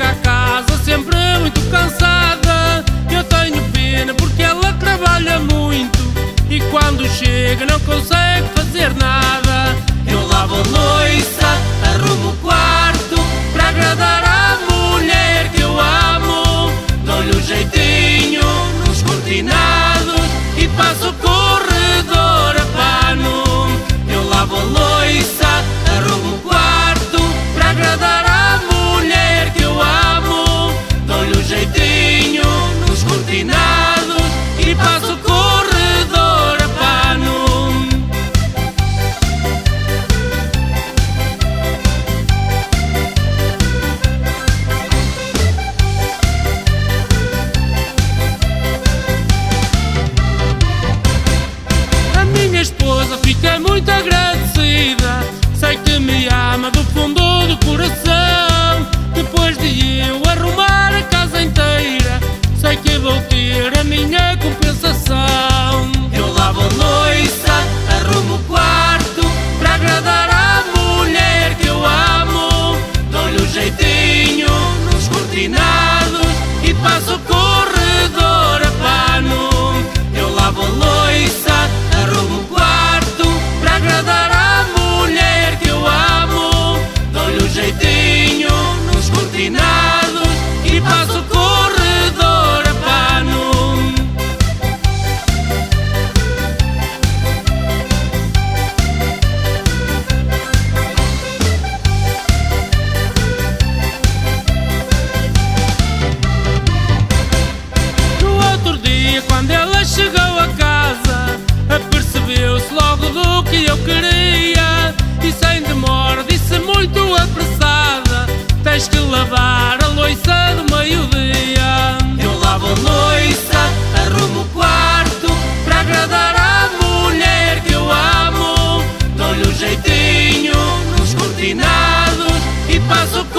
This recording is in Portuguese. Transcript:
chega a casa sempre muito cansada. Eu tenho pena porque ela trabalha muito e quando chega não consegue fazer nada. Eu lavo a louça, arrumo o quarto para agradar à mulher que eu amo. Dou-lhe um jeitinho nos cortinados e passo o corredor a pano. Eu lavo a louça, arrumo o quarto para agradar à mulher que eu amo. Dou-lhe um jeitinho nos cortinados e passo o corredor a pano. A minha esposa fica muito agradecida, sei que me ama do fundo do coração. Depois de eu arrumar a casa inteira, sei que vou ter a minha compensação. Eu lavo a louça, arrumo o quarto para agradar à mulher que eu amo. Dou-lhe um jeitinho nos cortinados e passo o corredor a pano. Eu lavo a louça, arrumo o quarto para agradar à mulher que eu amo. Dou-lhe um jeitinho nos cortinados e passo o corredor a pano. No outro dia, quando ela chegou a casa, apercebeu-se logo do que eu queria e sem demora disse muito apressada: tens que lavar a louça do meio-dia. Eu lavo a louça, arrumo o quarto para agradar à mulher que eu amo. Dou-lhe um jeitinho nos cortinados e passo o